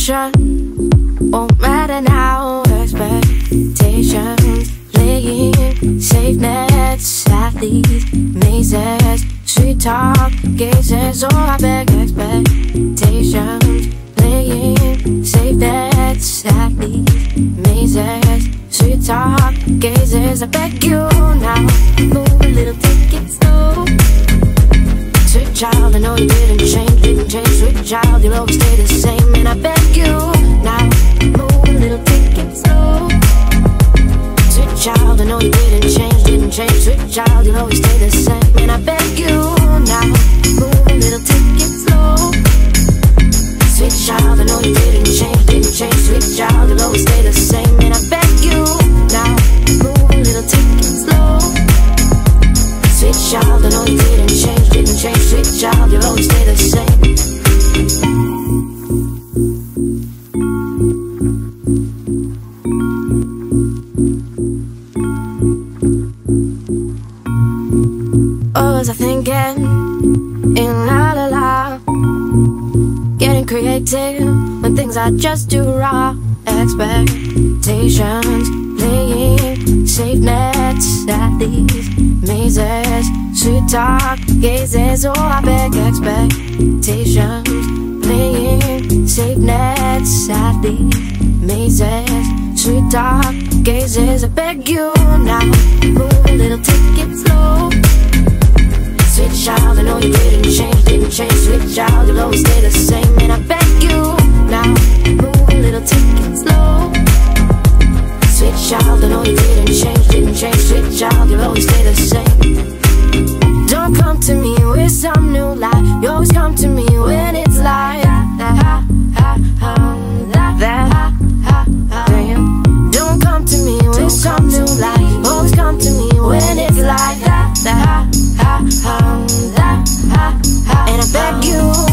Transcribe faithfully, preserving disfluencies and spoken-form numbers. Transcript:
Motivation won't matter now. Expectations laying safe nets, athletes, mazes, sweet talk, gazes. Oh, I beg. Expectations laying safe nets, athletes, mazes, sweet talk, gazes. I beg you now, move a little, take it slow. Sweet child, I know you didn't change, didn't change. Sweet child, you'll always stay the same. And I beg you now, move a little, take it slow. Sweet child, I know you didn't change, didn't change. Sweet child, you'll always stay the same. And I beg you now, move a little, take it slow. Sweet child, I know you didn't change, didn't change. Sweet child, you'll always stay the same. And I beg you now, move a little, take it slow. Sweet child, I know you didn't change, didn't change. Sweet child, you'll always stay the same. What was I thinking? In la la la, getting creative when things are just too raw. Expectations playing safe nets, athletes, mazes, sweet talk, gazes. Oh, I beg. Expectations playing safe nets, athletes, mazes, sweet talk, gazes. I beg you now, move a little, take it slow. Sweet child, I know you didn't change, didn't change. Sweet child, you'll always stay the same. And I beg you now, move a little, take it slow. Sweet child, I know you didn't change, didn't change. Sweet child, you'll always stay the same. Don't come to me with some new lie. You always come to me when it's like that, ha, ha, ha, that, that, ha, ha, ha. Damn. Don't come to me with some new lie. You always come to me when it's like that, that, ha, ha, ha, that, ha, ha. And I beg you